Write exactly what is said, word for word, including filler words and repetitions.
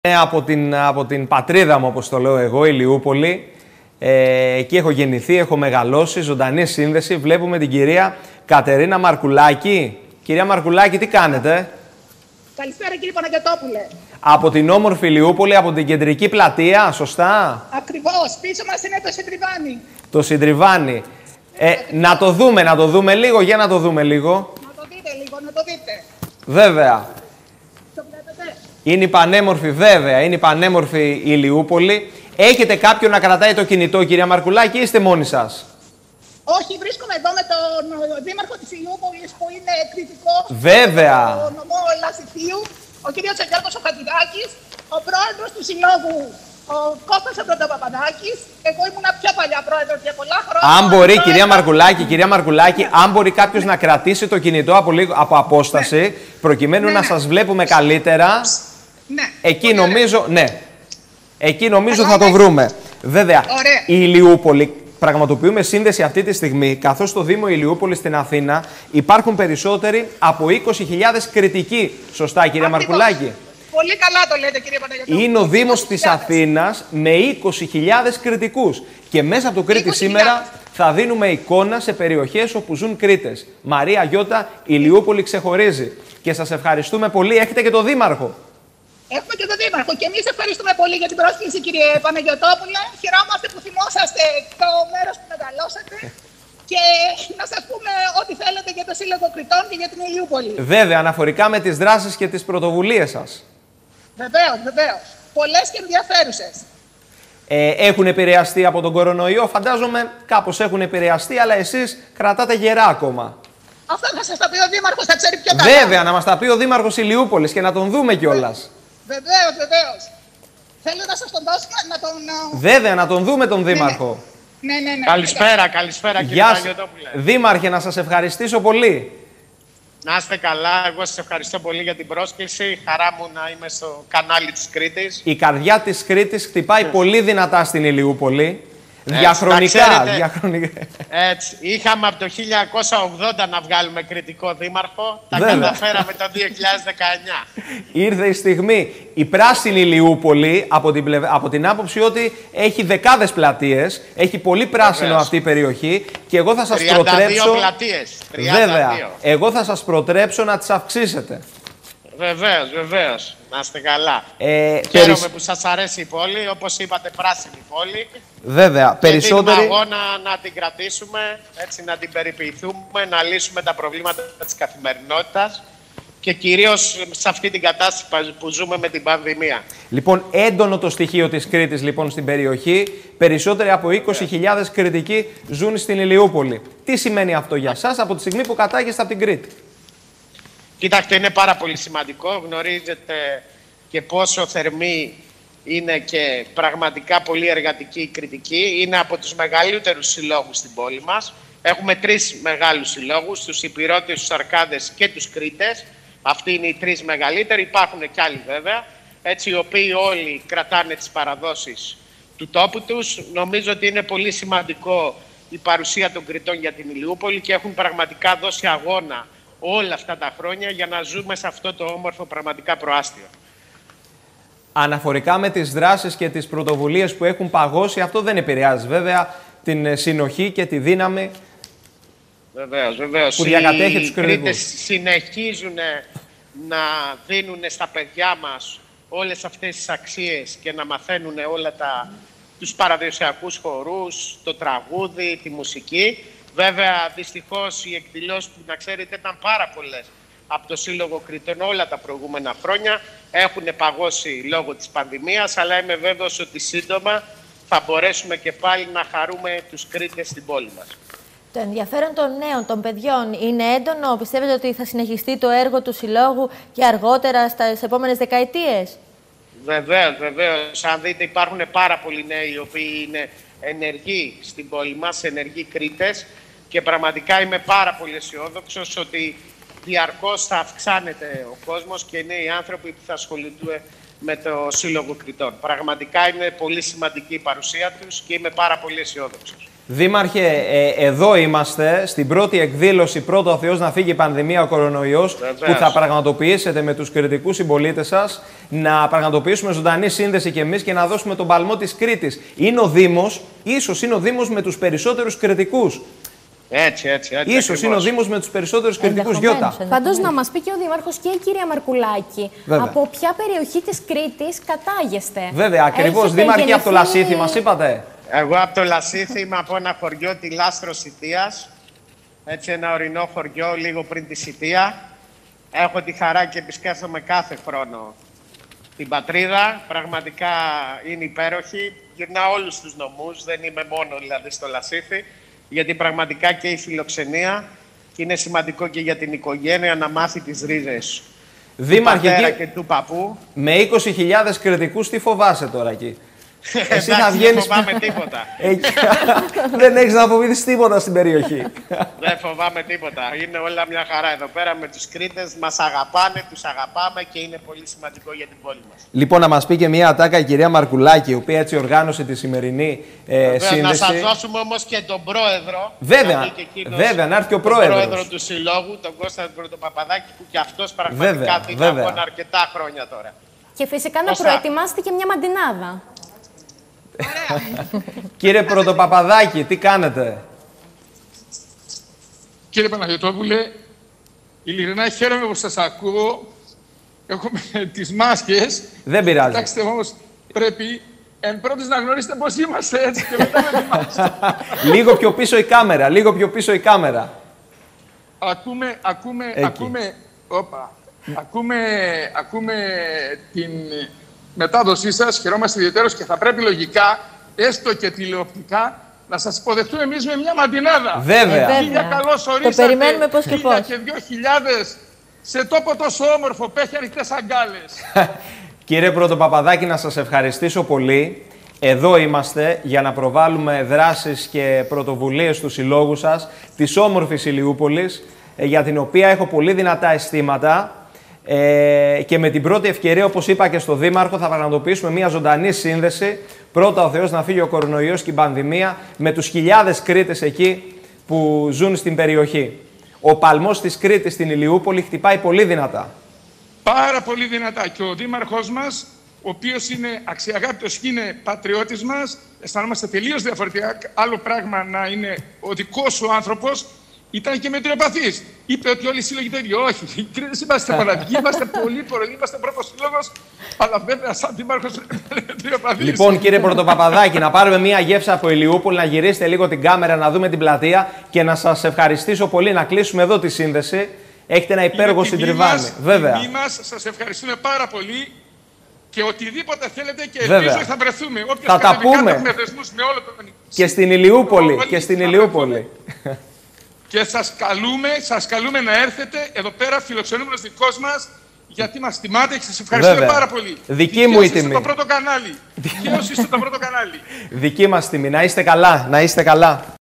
Από την, από την πατρίδα μου, όπως το λέω εγώ, Ηλιούπολη. Ε, εκεί έχω γεννηθεί, έχω μεγαλώσει, ζωντανή σύνδεση. Βλέπουμε την κυρία Κατερίνα Μαρκουλάκη. Κυρία Μαρκουλάκη, τι κάνετε? Καλησπέρα κύριε Παναγιωτόπουλε. Από την όμορφη Ηλιούπολη, από την κεντρική πλατεία, σωστά? Ακριβώς, πίσω μας είναι το Συντριβάνι. Το Συντριβάνι. Ε, να το δούμε, να το δούμε λίγο, για να το δούμε λίγο. Να το δείτε λίγο, να το δείτε. Βέβαια. Το βλέπετε? Είναι η πανέμορφη, βέβαια, είναι η πανέμορφη η Ηλιούπολη. Έχετε κάποιον να κρατάει το κινητό, κυρία Μαρκουλάκη, ή είστε μόνοι σας? Όχι, βρίσκομαι εδώ με τον δήμαρχο της Ηλιούπολης που είναι κριτικός. Βέβαια. Το νομό Λασιθίου, ο κύριος Γιώργος ο Χατζηδάκης, ο πρόεδρος του συλλόγου, ο Κώστας ο Πρωτοπαπαδάκης. Εγώ ήμουν πιο παλιά πρόεδρος για πολλά χρόνια. Αν μπορεί, κυρία Μαρκουλάκη, κυρία Μαρκουλάκη, αν μπορεί κάποιος να κρατήσει το κινητό από, λίγο, από απόσταση, ναι, προκειμένου ναι, να ναι. σας βλέπουμε καλύτερα. Ναι. Εκεί νομίζω, ναι. Εκεί νομίζω θα το βρούμε. Βέβαια, Ωραία. η Ηλιούπολη, πραγματοποιούμε σύνδεση αυτή τη στιγμή, καθώς στο Δήμο Ηλιούπολη στην Αθήνα υπάρχουν περισσότεροι από είκοσι χιλιάδες κριτικοί. Σωστά, κυρία Ακριβώς. Μαρκουλάκη? Πολύ καλά το λέτε, κύριε Παναγιωτόπουλε. Είναι ο Δήμος της Αθήνας με είκοσι χιλιάδες κριτικούς. Και μέσα από το Κρήτη σήμερα θα δίνουμε εικόνα σε περιοχές όπου ζουν Κρήτες. Μαρία Γιώτα, Ηλιούπολη ξεχωρίζει. Και σας ευχαριστούμε πολύ. Έχετε και τον Δήμαρχο. Έχουμε και τον Δήμαρχο. Και εμείς ευχαριστούμε πολύ για την πρόσκληση, κύριε Παναγιωτόπουλε. Χαιρόμαστε που θυμόσαστε το μέρος που μεγαλώσατε. Και να σας πούμε ό,τι θέλετε για το Σύλλογο Κρητών και για την Ηλιούπολη. Βέβαια, αναφορικά με τις δράσεις και τις πρωτοβουλίες σας. Βεβαίως, βεβαίως. Πολλές και ενδιαφέρουσες. Ε, έχουν επηρεαστεί από τον κορονοϊό, φαντάζομαι κάπως έχουν επηρεαστεί, αλλά εσείς κρατάτε γερά ακόμα. Αυτό θα σας τα πει ο Δήμαρχος, θα ξέρει πιο καλά. Βέβαια, να μας τα πει ο Δήμαρχος Ηλιούπολης και να τον δούμε κιόλας. Βεβαίως, βεβαίως. Θέλω να σας τον δώσουμε, να τον... Βέβαια, να τον δούμε τον Δήμαρχο. Ναι, ναι, ναι. Καλησπέρα, καλησπέρα κύριε Παναγιωτόπουλε. Δήμαρχε, να σας ευχαριστήσω πολύ. Να είστε καλά, εγώ σας ευχαριστώ πολύ για την πρόσκληση. Χαρά μου να είμαι στο κανάλι της Κρήτης. Η καρδιά της Κρήτης χτυπάει πολύ δυνατά στην Ηλιούπολη. Έτσι, διαχρονικά, διαχρονικά. Έτσι, είχαμε από το χίλια εννιακόσια ογδόντα να βγάλουμε κριτικό δήμαρχο. Τα Βέβαια. καταφέραμε το δύο χιλιάδες δεκαεννιά. Ήρθε η στιγμή. Η πράσινη Ηλιούπολη, από την, πλευ... από την άποψη ότι έχει δεκάδες πλατείες, έχει πολύ πράσινο Βεβαίως. αυτή η περιοχή και εγώ θα σας τριάντα δύο προτρέψω... πλατείες. τριάντα δύο. Βέβαια. Εγώ θα σας προτρέψω να τις αυξήσετε. Βεβαίως, βεβαίως. Να είστε καλά. Ε, Χαίρομαι περισ... που σας αρέσει η πόλη, όπως είπατε, πράσινη πόλη. Βέβαια, και περισσότεροι... δίνουμε αγώνα να την κρατήσουμε, έτσι, να την περιποιηθούμε, να λύσουμε τα προβλήματα της καθημερινότητας και κυρίως σε αυτή την κατάσταση που ζούμε με την πανδημία. Λοιπόν, έντονο το στοιχείο της Κρήτης λοιπόν στην περιοχή. Περισσότεροι από είκοσι χιλιάδες κριτικοί ζουν στην Ηλιούπολη. Τι σημαίνει αυτό για σας από τη στιγμή που κατάγεστε από την Κρήτη? Κοιτάξτε, είναι πάρα πολύ σημαντικό. Γνωρίζετε και πόσο θερμή είναι και πραγματικά πολύ εργατική η Κρητική. Είναι από τους μεγαλύτερους συλλόγους στην πόλη μας. Έχουμε τρεις μεγάλους συλλόγους, τους Υπηρώτες, τους Αρκάδες και τους Κρήτες. Αυτοί είναι οι τρεις μεγαλύτεροι, υπάρχουν και άλλοι βέβαια, έτσι, οι οποίοι όλοι κρατάνε τις παραδόσεις του τόπου τους. Νομίζω ότι είναι πολύ σημαντικό η παρουσία των Κρητών για την Ηλιούπολη και έχουν πραγματικά δώσει αγώνα όλα αυτά τα χρόνια για να ζούμε σε αυτό το όμορφο πραγματικά προάστιο. Αναφορικά με τις δράσεις και τις πρωτοβουλίες που έχουν παγώσει, αυτό δεν επηρεάζει βέβαια την συνοχή και τη δύναμη βεβαίως, βεβαίως. που διακατέχει τους Οι κριτικούς. Κρήτες συνεχίζουν να δίνουν στα παιδιά μας όλες αυτές τις αξίες και να μαθαίνουν όλα τα, τους παραδοσιακούς χορούς, το τραγούδι, τη μουσική. Βέβαια, δυστυχώς, οι εκδηλώσεις που, να ξέρετε, ήταν πάρα πολλές από το Σύλλογο Κρητών όλα τα προηγούμενα χρόνια. Έχουν παγώσει λόγω της πανδημίας, αλλά είμαι βέβαιος ότι σύντομα θα μπορέσουμε και πάλι να χαρούμε τους Κρήτες στην πόλη μας. Το ενδιαφέρον των νέων, των παιδιών, είναι έντονο? Πιστεύετε ότι θα συνεχιστεί το έργο του Συλλόγου και αργότερα στις επόμενες δεκαετίες? Βεβαίως, βεβαίως. Αν δείτε, υπάρχουν πάρα πολλοί νέοι οι οποίοι είναι ενεργοί στην πόλη μας, ενεργοί Κρήτες, και πραγματικά είμαι πάρα πολύ αισιόδοξος ότι διαρκώς θα αυξάνεται ο κόσμος και οι νέοι άνθρωποι που θα ασχοληθούν με το Σύλλογο Κριτών. Πραγματικά είναι πολύ σημαντική η παρουσία τους και είμαι πάρα πολύ αισιόδοξος. Δήμαρχε, ε, εδώ είμαστε στην πρώτη εκδήλωση «Πρώτο ο Θεός να φύγει η πανδημία, ο κορονοϊός», που θα πραγματοποιήσετε με τους κριτικούς συμπολίτες σας, να πραγματοποιήσουμε ζωντανή σύνδεση κι εμείς και να δώσουμε τον παλμό της Κρήτης. Είναι ο Δήμος, ίσως είναι ο Δήμος με τους περισσότερους κριτικούς. Έτσι, έτσι, έτσι. Ίσως ακριβώς. είναι ο Δήμος με τους περισσότερους κριτικούς, Γιώτα. Πάντως, να μας πει και ο Δήμαρχος και η κυρία Μαρκουλάκη, Βέβαια. από ποια περιοχή της Κρήτης κατάγεστε. Βέβαια, ακριβώς. Έχετε Δήμαρχε, από το γεννηθεί- Λασίθι μας είπατε. Εγώ από το Λασίθι είμαι από ένα χωριό, τη Λάστρο Σιτίας. Έτσι, ένα ορεινό χωριό, λίγο πριν τη Σιτία. Έχω τη χαρά και επισκέφτομαι κάθε χρόνο την πατρίδα. Πραγματικά είναι υπέροχη. Γυρνάω όλους τους νομούς, δεν είμαι μόνο δηλαδή στο Λασίθι. Γιατί πραγματικά και η φιλοξενία και είναι σημαντικό και για την οικογένεια να μάθει τις ρίζες Δήμαρχε, του πατέρα εκεί, και του παππού. με είκοσι χιλιάδες κριτικούς, τι φοβάσαι τώρα εκεί? Εσύ θα Εντάξει, βγαίνεις... δεν φοβάμαι τίποτα. Εκεί... δεν έχεις να φοβηθείς τίποτα στην περιοχή. Δεν φοβάμαι τίποτα. Είναι όλα μια χαρά εδώ πέρα με τους Κρήτες. Μας αγαπάνε, τους αγαπάμε και είναι πολύ σημαντικό για την πόλη μας. Λοιπόν, να μας πει και μια ατάκα η κυρία Μαρκουλάκη, η οποία έτσι οργάνωσε τη σημερινή ε, Βέβαια, σύνδεση. να σας δώσουμε όμως και τον πρόεδρο. Βέβαια, να πει και εκείνος, βέβαια, να έρθει και ο τον πρόεδρος. πρόεδρο του Συλλόγου, τον Κώστα Πρωτοπαπαδάκη, που και αυτός πραγματικά Βέβαια, δίνει βέβαια. αγώνα αρκετά χρόνια τώρα. Και φυσικά να Κώστα. προετοιμάσετε και μια μαντινάδα. Κύριε Πρωτοπαπαδάκη, τι κάνετε? Κύριε Παναγιωτόπουλε, ειλικρινά χαίρομαι που σας ακούω. Έχουμε τις μάσκες. Δεν πειράζει. Κοιτάξτε όμως, πρέπει εν πρώτης να γνωρίσετε πώς είμαστε έτσι και μετά με τη μάσκα. Λίγο πιο πίσω η κάμερα, λίγο πιο πίσω η κάμερα. Ακούμε, ακούμε, Εκεί. ακούμε, όπα, ακούμε, ακούμε την μετάδοσή σας, χαιρόμαστε ιδιαίτερως και θα πρέπει λογικά, έστω και τηλεοπτικά, να σας υποδεχτούμε εμείς με μια μαντινάδα. Βέβαια. Ε, Χίλια βέβαια. καλώς Το ορίσατε. περιμένουμε πώς και Χίλια πώς. και δυο χιλιάδες σε τόπο τόσο όμορφο που έχει ανοιχτές αγκάλες. Κύριε Πρωτοπαπαδάκη, να σας ευχαριστήσω πολύ. Εδώ είμαστε για να προβάλλουμε δράσεις και πρωτοβουλίες του συλλόγου σας, της όμορφης Ηλιούπολης, ε, για την οποία έχω πολύ δυνατά αισθήματα. Ε, και με την πρώτη ευκαιρία, όπως είπα και στο Δήμαρχο, θα πραγματοποιήσουμε μια ζωντανή σύνδεση. Πρώτα ο Θεός να φύγει ο κορονοϊός και η πανδημία, με τους χιλιάδες Κρήτες εκεί που ζουν στην περιοχή. Ο παλμός της Κρήτης στην Ηλιούπολη χτυπάει πολύ δυνατά. Πάρα πολύ δυνατά. Και ο δήμαρχός μας, ο οποίος είναι αξιαγάπητος και είναι πατριώτης μας, αισθανόμαστε τελείως διαφορετικά. Άλλο πράγμα να είναι ο δικός σου άνθρωπος, ήταν και μετριοπαθής. Είπε ότι όλοι οι σύλλογοι το ίδιο. Όχι, οι Κρήτες είμαστε μοναδικοί, είμαστε πολύ πολλοί, είμαστε πρώτος σύλλογος, αλλά βέβαια σαν δήμαρχος είναι μετριοπαθής. Λοιπόν, κύριε Πρωτοπαπαδάκη, να πάρουμε μια γεύση από Ηλιούπολη, να γυρίσετε λίγο την κάμερα, να δούμε την πλατεία και να σας ευχαριστήσω πολύ, να κλείσουμε εδώ τη σύνδεση. Έχετε ένα υπέργο συντριβάνι. Βέβαια. Τιμή μας, σας ευχαριστούμε πάρα πολύ και οτιδήποτε θέλετε και Βέβαια. ελπίζω θα βρεθούμε. Όποιος Θα τα κατεβεί κάτω, πούμε. έχουμε δεσμούς με όλο τον Και στην Ηλιούπολη. Όλοι Και στην θα Ηλιούπολη. Και σας καλούμε, σας καλούμε να έρθετε εδώ πέρα φιλοξενούμενος δικός μας, γιατί μας τιμάτε και σας ευχαριστούμε Βέβαια. πάρα πολύ. Δική μου η είστε τιμή. το πρώτο κανάλι. Δικαίως είστε το πρώτο κανάλι. Δική μας τιμή. Να είστε καλά. Να είστε καλά.